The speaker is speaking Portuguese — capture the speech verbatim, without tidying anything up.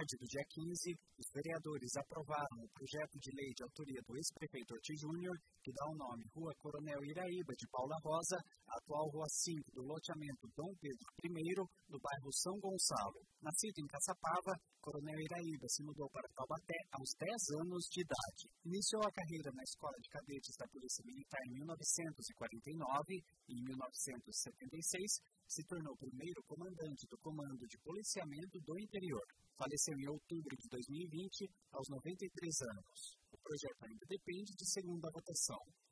tarde do dia quinze, os vereadores aprovaram o projeto de lei de autoria do ex-prefeito Ortiz Júnior, que dá o nome Rua Coronel Iraíba de Paula Rosa, atual Rua cinco do loteamento Dom Pedro I, do bairro São Gonçalo. Nascido em Caçapava, Coronel Iraíba se mudou para Taubaté aos dez anos de idade. Iniciou a carreira na Escola de Cadetes da Polícia Militar em mil novecentos e quarenta e nove e em mil novecentos e setenta e seis se tornou o primeiro comandante do Comando de Policiamento do Interior. Faleceu em outubro de dois mil e vinte, aos noventa e três anos. O projeto ainda depende de segunda votação.